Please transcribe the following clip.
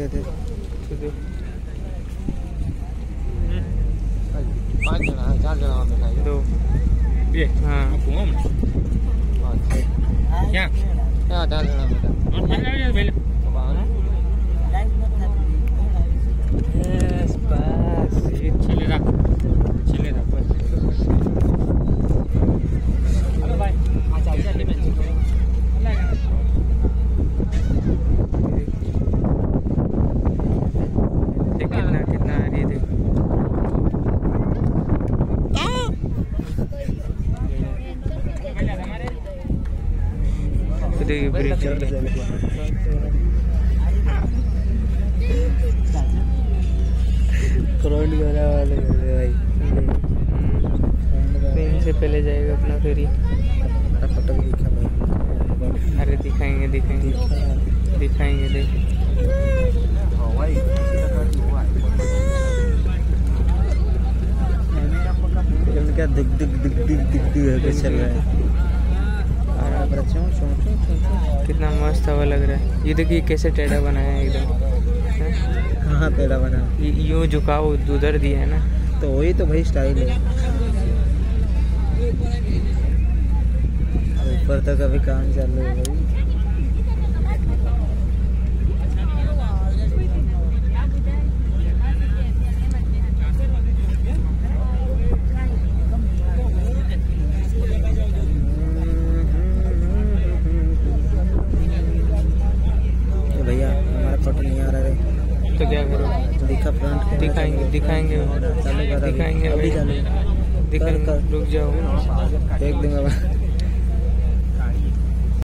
दे दे। 5 जना 4 जना में खाएंगे। 2 ये हाँ क्या क्या 4 जना में कितना आ रही है देखो ब्रिज वाले भाई ट्रेन से पहले जाएगा अपना फेरी। अरे दिखाएंगे दिखाएंगे दिखाएंगे देख क्या दिख दिख दिख दिख दिख दिख चल रहा है। कितना मस्त हवा लग रहा है। ये देखिए कैसे टेढ़ा बनाया है एकदम। हाँ टेढ़ा बना यूँ झुकाव उधर दिया है ना, तो वही तो भाई स्टाइल है। ऊपर तक अभी काम चल रहा है भाई। भैया हमारा फोटो नहीं आ रहा है तो क्या करो? दिखा फ्रंट दिखाएंगे दिखाएंगे दिखाएंगे अभी चालू दिखाएंगे। रुक जाओ देख दूंगा।